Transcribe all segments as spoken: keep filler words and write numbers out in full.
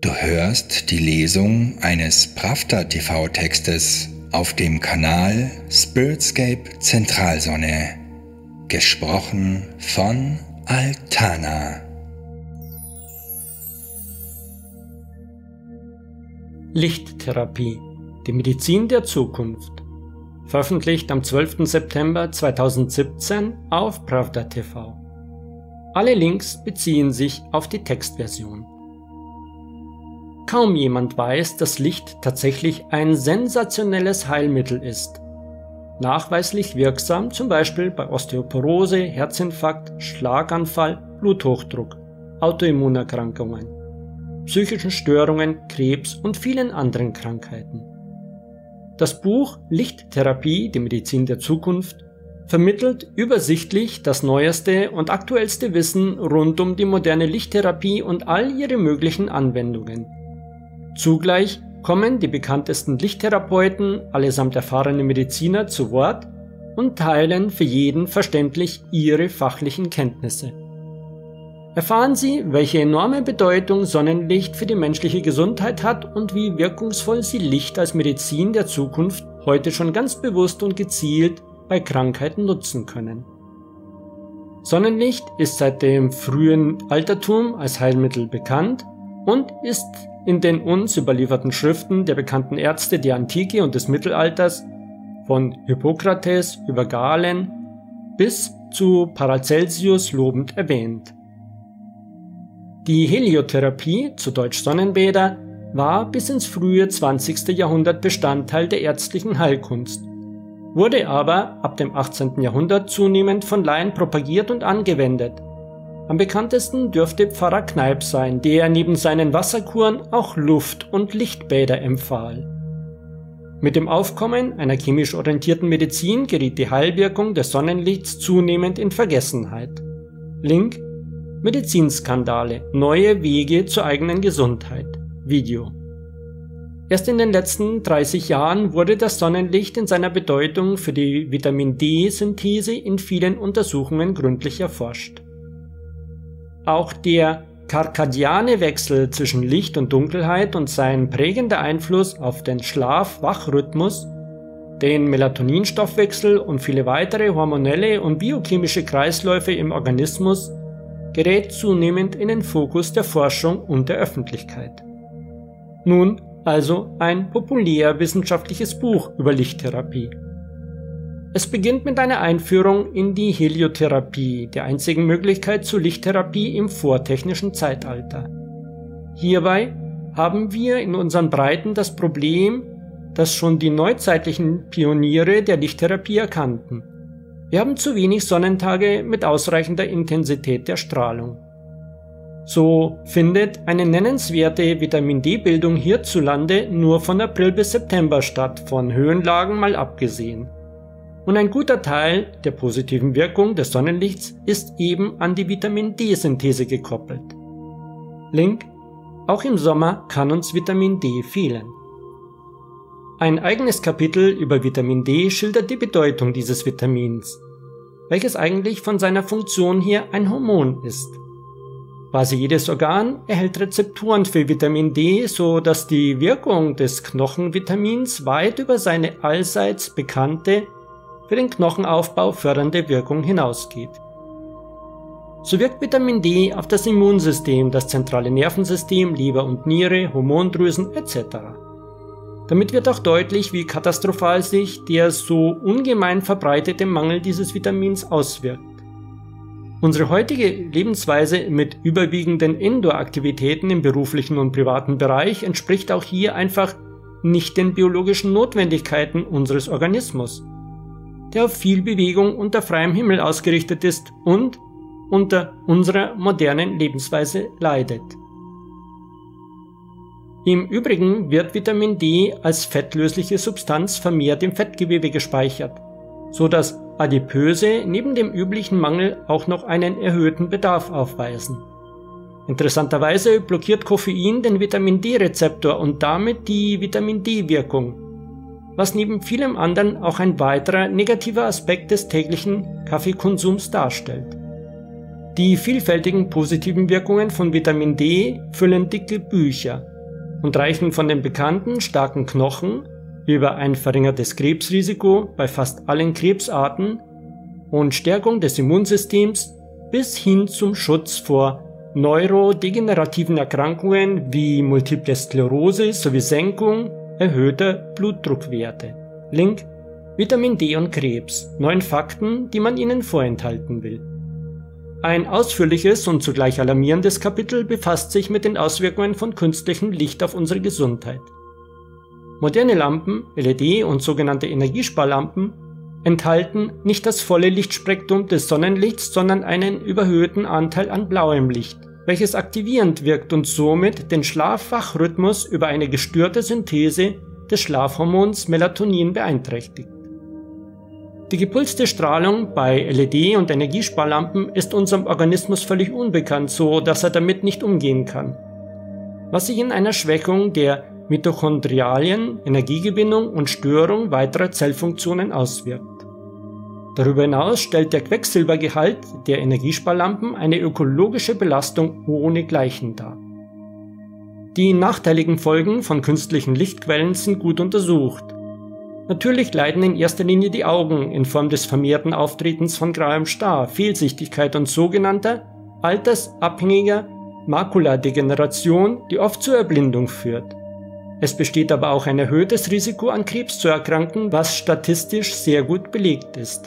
Du hörst die Lesung eines Pravda-T V-Textes auf dem Kanal Spiritscape Zentralsonne, gesprochen von Altana. Lichttherapie, die Medizin der Zukunft. Veröffentlicht am zwölften September zweitausendsiebzehn auf Pravda-T V. Alle Links beziehen sich auf die Textversion. Kaum jemand weiß, dass Licht tatsächlich ein sensationelles Heilmittel ist. Nachweislich wirksam zum Beispiel bei Osteoporose, Herzinfarkt, Schlaganfall, Bluthochdruck, Autoimmunerkrankungen, psychischen Störungen, Krebs und vielen anderen Krankheiten. Das Buch Lichttherapie, die Medizin der Zukunft, vermittelt übersichtlich das neueste und aktuellste Wissen rund um die moderne Lichttherapie und all ihre möglichen Anwendungen. Zugleich kommen die bekanntesten Lichttherapeuten, allesamt erfahrene Mediziner, zu Wort und teilen für jeden verständlich ihre fachlichen Kenntnisse. Erfahren Sie, welche enorme Bedeutung Sonnenlicht für die menschliche Gesundheit hat und wie wirkungsvoll Sie Licht als Medizin der Zukunft heute schon ganz bewusst und gezielt bei Krankheiten nutzen können. Sonnenlicht ist seit dem frühen Altertum als Heilmittel bekannt und ist in den uns überlieferten Schriften der bekannten Ärzte der Antike und des Mittelalters, von Hippokrates über Galen bis zu Paracelsius lobend erwähnt. Die Heliotherapie, zu Deutsch Sonnenbäder, war bis ins frühe zwanzigste Jahrhundert Bestandteil der ärztlichen Heilkunst, wurde aber ab dem achtzehnten Jahrhundert zunehmend von Laien propagiert und angewendet. Am bekanntesten dürfte Pfarrer Kneipp sein, der neben seinen Wasserkuren auch Luft- und Lichtbäder empfahl. Mit dem Aufkommen einer chemisch orientierten Medizin geriet die Heilwirkung des Sonnenlichts zunehmend in Vergessenheit. Link: Medizinskandale, neue Wege zur eigenen Gesundheit. Video. Erst in den letzten dreißig Jahren wurde das Sonnenlicht in seiner Bedeutung für die Vitamin-D-Synthese in vielen Untersuchungen gründlich erforscht. Auch der circadiane Wechsel zwischen Licht und Dunkelheit und sein prägender Einfluss auf den Schlaf-Wach-Rhythmus, den Melatoninstoffwechsel und viele weitere hormonelle und biochemische Kreisläufe im Organismus gerät zunehmend in den Fokus der Forschung und der Öffentlichkeit. Nun also ein populärwissenschaftliches Buch über Lichttherapie. Es beginnt mit einer Einführung in die Heliotherapie, der einzigen Möglichkeit zur Lichttherapie im vortechnischen Zeitalter. Hierbei haben wir in unseren Breiten das Problem, das schon die neuzeitlichen Pioniere der Lichttherapie erkannten. Wir haben zu wenig Sonnentage mit ausreichender Intensität der Strahlung. So findet eine nennenswerte Vitamin-D-Bildung hierzulande nur von April bis September statt, von Höhenlagen mal abgesehen. Und ein guter Teil der positiven Wirkung des Sonnenlichts ist eben an die Vitamin-D-Synthese gekoppelt. Link: Auch im Sommer kann uns Vitamin D fehlen. Ein eigenes Kapitel über Vitamin D schildert die Bedeutung dieses Vitamins, welches eigentlich von seiner Funktion her ein Hormon ist. Quasi jedes Organ erhält Rezeptoren für Vitamin D, so dass die Wirkung des Knochenvitamins weit über seine allseits bekannte, für den Knochenaufbau fördernde Wirkung hinausgeht. So wirkt Vitamin D auf das Immunsystem, das zentrale Nervensystem, Leber und Niere, Hormondrüsen et cetera. Damit wird auch deutlich, wie katastrophal sich der so ungemein verbreitete Mangel dieses Vitamins auswirkt. Unsere heutige Lebensweise mit überwiegenden Indoor-Aktivitäten im beruflichen und privaten Bereich entspricht auch hier einfach nicht den biologischen Notwendigkeiten unseres Organismus, der auf viel Bewegung unter freiem Himmel ausgerichtet ist und unter unserer modernen Lebensweise leidet. Im Übrigen wird Vitamin D als fettlösliche Substanz vermehrt im Fettgewebe gespeichert, so dass Adipöse neben dem üblichen Mangel auch noch einen erhöhten Bedarf aufweisen. Interessanterweise blockiert Koffein den Vitamin-D-Rezeptor und damit die Vitamin-D-Wirkung, was neben vielem anderen auch ein weiterer negativer Aspekt des täglichen Kaffeekonsums darstellt. Die vielfältigen positiven Wirkungen von Vitamin D füllen dicke Bücher, und reichen von den bekannten starken Knochen über ein verringertes Krebsrisiko bei fast allen Krebsarten und Stärkung des Immunsystems bis hin zum Schutz vor neurodegenerativen Erkrankungen wie Multiple Sklerose sowie Senkung erhöhter Blutdruckwerte. Link: Vitamin D und Krebs. Neun Fakten, die man Ihnen vorenthalten will. Ein ausführliches und zugleich alarmierendes Kapitel befasst sich mit den Auswirkungen von künstlichem Licht auf unsere Gesundheit. Moderne Lampen, L E D und sogenannte Energiesparlampen enthalten nicht das volle Lichtspektrum des Sonnenlichts, sondern einen überhöhten Anteil an blauem Licht, welches aktivierend wirkt und somit den Schlaf-Wach-Rhythmus über eine gestörte Synthese des Schlafhormons Melatonin beeinträchtigt. Die gepulste Strahlung bei L E D und Energiesparlampen ist unserem Organismus völlig unbekannt, so dass er damit nicht umgehen kann, was sich in einer Schwächung der Mitochondrialien, Energiegewinnung und Störung weiterer Zellfunktionen auswirkt. Darüber hinaus stellt der Quecksilbergehalt der Energiesparlampen eine ökologische Belastung ohnegleichen dar. Die nachteiligen Folgen von künstlichen Lichtquellen sind gut untersucht. Natürlich leiden in erster Linie die Augen in Form des vermehrten Auftretens von grauem Star, Fehlsichtigkeit und sogenannter altersabhängiger Makuladegeneration, die oft zur Erblindung führt. Es besteht aber auch ein erhöhtes Risiko an Krebs zu erkranken, was statistisch sehr gut belegt ist.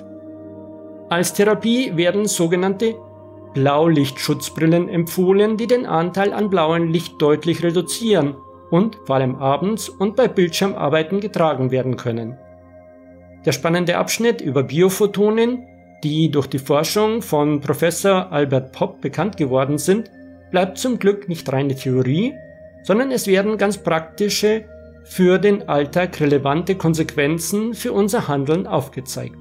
Als Therapie werden sogenannte Blaulichtschutzbrillen empfohlen, die den Anteil an blauem Licht deutlich reduzieren und vor allem abends und bei Bildschirmarbeiten getragen werden können. Der spannende Abschnitt über Biophotonen, die durch die Forschung von Professor Albert Popp bekannt geworden sind, bleibt zum Glück nicht reine Theorie, sondern es werden ganz praktische, für den Alltag relevante Konsequenzen für unser Handeln aufgezeigt.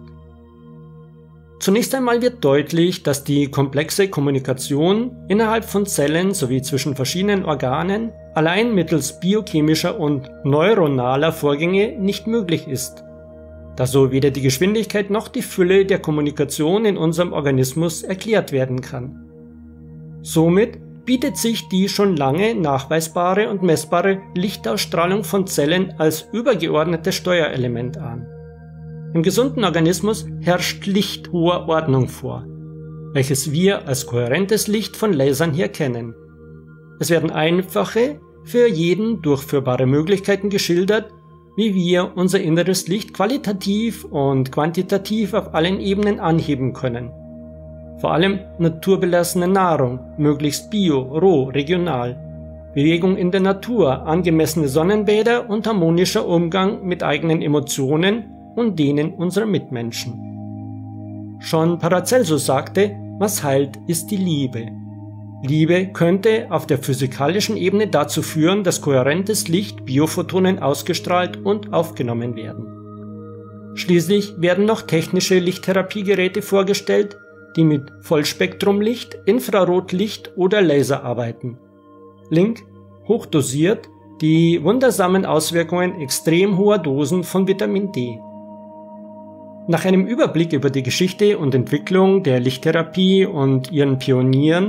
Zunächst einmal wird deutlich, dass die komplexe Kommunikation innerhalb von Zellen sowie zwischen verschiedenen Organen allein mittels biochemischer und neuronaler Vorgänge nicht möglich ist, da so weder die Geschwindigkeit noch die Fülle der Kommunikation in unserem Organismus erklärt werden kann. Somit bietet sich die schon lange nachweisbare und messbare Lichtausstrahlung von Zellen als übergeordnetes Steuerelement an. Im gesunden Organismus herrscht Licht hoher Ordnung vor, welches wir als kohärentes Licht von Lasern hier kennen. Es werden einfache, für jeden durchführbare Möglichkeiten geschildert, wie wir unser inneres Licht qualitativ und quantitativ auf allen Ebenen anheben können. Vor allem naturbelassene Nahrung, möglichst bio, roh, regional, Bewegung in der Natur, angemessene Sonnenbäder und harmonischer Umgang mit eigenen Emotionen und denen unserer Mitmenschen. Schon Paracelsus sagte, was heilt, ist die Liebe. Liebe könnte auf der physikalischen Ebene dazu führen, dass kohärentes Licht, Biophotonen ausgestrahlt und aufgenommen werden. Schließlich werden noch technische Lichttherapiegeräte vorgestellt, die mit Vollspektrumlicht, Infrarotlicht oder Laser arbeiten. Link: hochdosiert die wundersamen Auswirkungen extrem hoher Dosen von Vitamin D. Nach einem Überblick über die Geschichte und Entwicklung der Lichttherapie und ihren Pionieren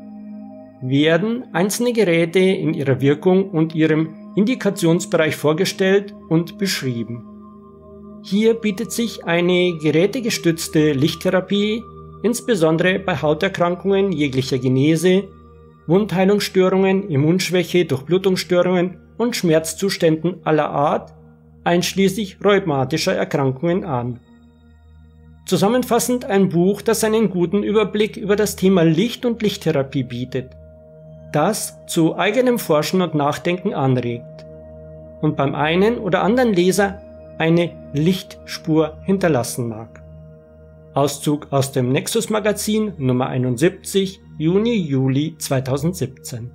werden einzelne Geräte in ihrer Wirkung und ihrem Indikationsbereich vorgestellt und beschrieben. Hier bietet sich eine gerätegestützte Lichttherapie insbesondere bei Hauterkrankungen jeglicher Genese, Wundheilungsstörungen, Immunschwäche, Durchblutungsstörungen und Schmerzzuständen aller Art, einschließlich rheumatischer Erkrankungen an. Zusammenfassend ein Buch, das einen guten Überblick über das Thema Licht und Lichttherapie bietet, das zu eigenem Forschen und Nachdenken anregt und beim einen oder anderen Leser eine Lichtspur hinterlassen mag. Auszug aus dem Nexus Magazin Nummer einundsiebzig, Juni-Juli zweitausendsiebzehn.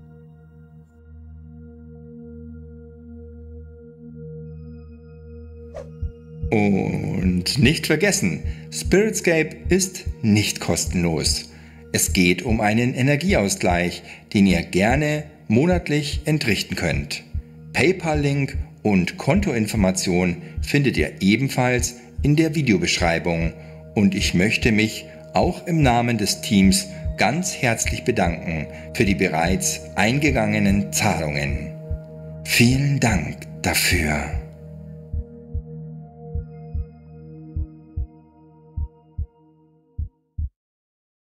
Und nicht vergessen, Spiritscape ist nicht kostenlos. Es geht um einen Energieausgleich, den ihr gerne monatlich entrichten könnt. PayPal-Link und Kontoinformation findet ihr ebenfalls in der Videobeschreibung. Und ich möchte mich auch im Namen des Teams ganz herzlich bedanken für die bereits eingegangenen Zahlungen. Vielen Dank dafür.